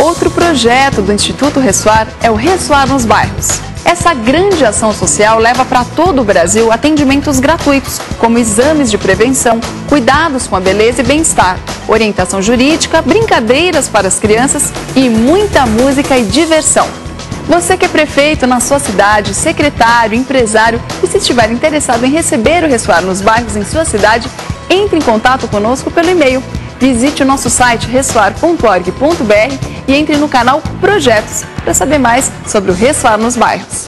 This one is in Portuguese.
Outro projeto do Instituto Ressoar é o Ressoar nos Bairros. Essa grande ação social leva para todo o Brasil atendimentos gratuitos, como exames de prevenção, cuidados com a beleza e bem-estar, orientação jurídica, brincadeiras para as crianças e muita música e diversão. Você que é prefeito na sua cidade, secretário, empresário e se estiver interessado em receber o Ressoar nos Bairros em sua cidade, entre em contato conosco pelo e-mail. Visite o nosso site ressoar.org.br e entre no canal Projetos para saber mais sobre o Ressoar nos Bairros.